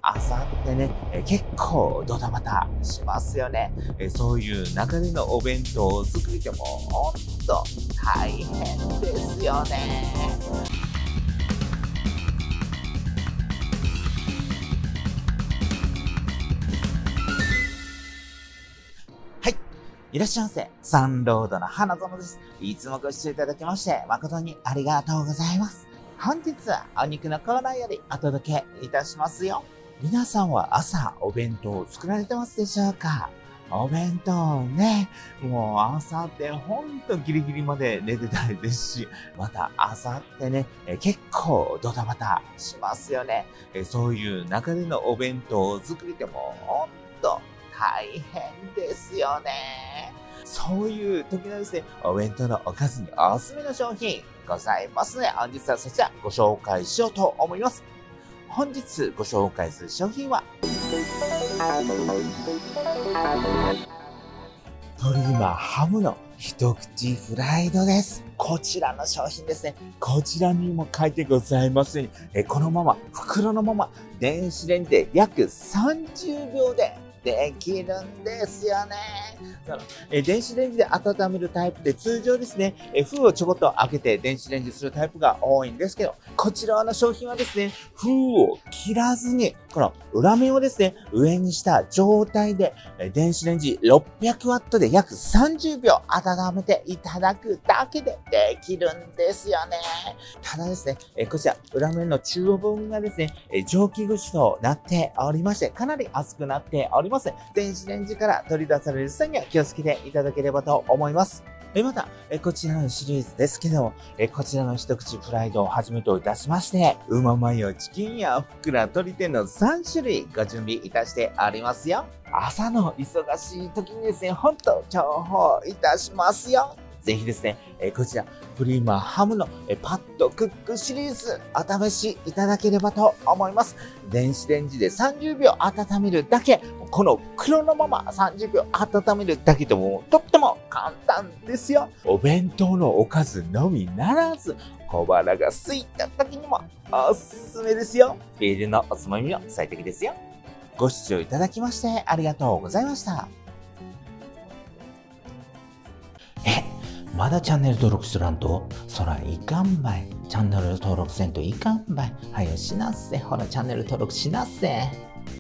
朝ってね、結構ドタバタしますよね。そういう中でのお弁当作りでもほんと大変ですよね。はい。いらっしゃいませ。サンロードの花園です。いつもご視聴いただきまして誠にありがとうございます。本日はお肉のコーナーよりお届けいたしますよ。皆さんは朝お弁当を作られてますでしょうか？お弁当ね、もう朝ってほんとギリギリまで寝てたいですし、また朝ってね、結構ドタバタしますよね。そういう中でのお弁当作りでもほんと大変ですよね。そういう時のですね、お弁当のおかずにおすすめの商品ございますので、本日はそちらご紹介しようと思います。本日ご紹介する商品は、鶏マハムの一口フライドです。こちらの商品ですね。こちらにも書いてございますように、このまま、袋のまま、電子レンジで約30秒でできるんですよね。電子レンジで温めるタイプで通常ですね、封をちょこっと開けて電子レンジするタイプが多いんですけど、こちらの商品はですね、封を切らずに、この裏面をですね、上にした状態で、電子レンジ600ワットで約30秒温めていただくだけでできるんですよね。ただですね、こちら裏面の中央部分がですね、蒸気口となっておりまして、かなり熱くなっております。電子レンジから取り出される際には気をつけていただければと思います。また、こちらのシリーズですけども、こちらの一口フライドをはじめといたしまして、うまマヨチキンやふっくら鶏天の3種類ご準備いたしておりますよ。朝の忙しい時にですね、ほんと重宝いたしますよ。ぜひですね、こちら、プリマハムのパッドクックシリーズお試しいただければと思います。電子レンジで30秒温めるだけ、この袋のまま30秒温めるだけでもとっても簡単ですよ。お弁当のおかずのみならず、小腹が空いた時にもおすすめですよ。ビールのおつまみも最適ですよ。ご視聴いただきましてありがとうございました。まだチャンネル登録しとらんとそらいかんばい。チャンネル登録せんといかんばい。はよしなっせ。ほらチャンネル登録しなっせ。